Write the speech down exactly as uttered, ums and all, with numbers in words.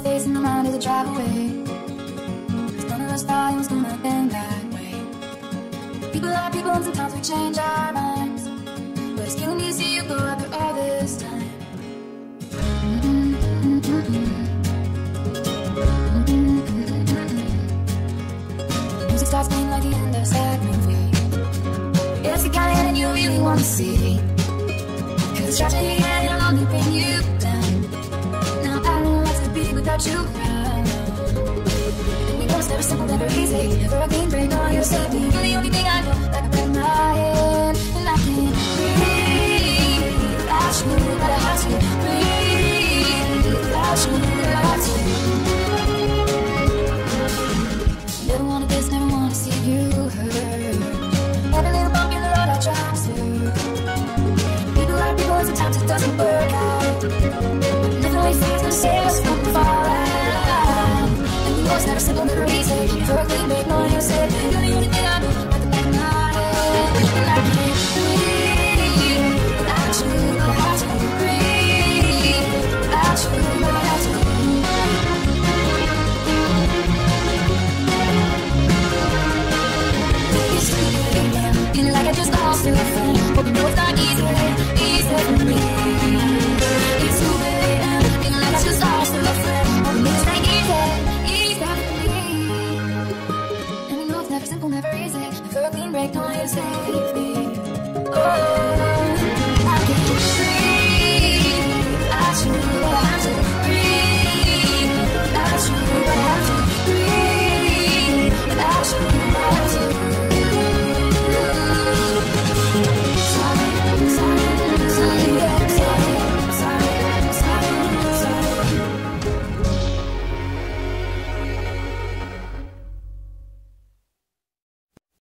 face in the mind of the drive away. Cause none of us thought it was gonna end that way. People are people and sometimes we change our minds, but it's killing me to see you go after all this time. Mm-hmm, mm-hmm, mm-hmm, mm-hmm. Music starts playing like the end of a sad movie. It's the kind of ending you really want to see. Cause it's tragedy and it'll only bring you down. Now I don't know what to be without you around. We know it's never simple, never easy. Never a clean break on your safety. You're the only thing I know that can break my head. And I can't breathe without you, but I have to breathe without you, but I have to. Never wanted this, never wanted to see you hurt. Every little bump in the road I try to serve. People are people and sometimes it doesn't work out. Nothing we fear is gonna save us from falling. And we know it's never simple, never easy. For a clean break, knowing you're safe. You're the only thing I know at the back of my head. And I can't breathe without you, but I have to breathe without you, but I have to. Feeling like I just lost a friend. Hope you know it's not easy, easy for me. It's